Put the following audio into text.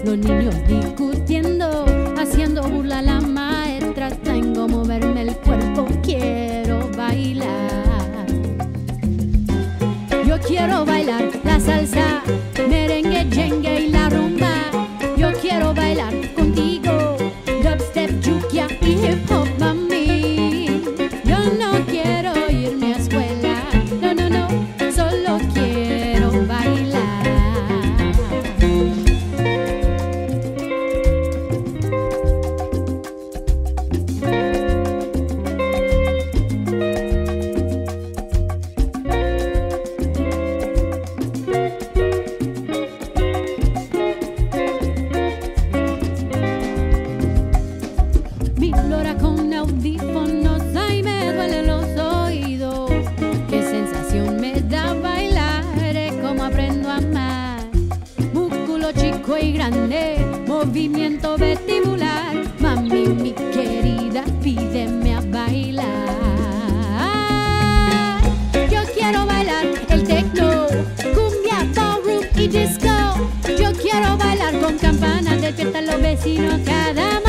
los niños discutiendo, haciendo burla a la maestra. Tengo que moverme el cuerpo, quiero bailar. Yo quiero bailar la salsa, merengue, jengue y la rumba. Yo quiero bailar contigo, dubstep, yukia y hip hop, mami. Yo no quiero irme a escuela, no, no, no, solo quiero bailar. Mi Lora con audífonos, ay, me duelen los oídos. Qué sensación me da bailar, es como aprendo a amar. Músculo chico y grande, movimiento vestibular. Mami, mi querida, pídeme a bailar. Yo quiero bailar el techno, cumbia, ballroom y disco. Yo quiero bailar con campanas, despiertan los vecinos cada mañana.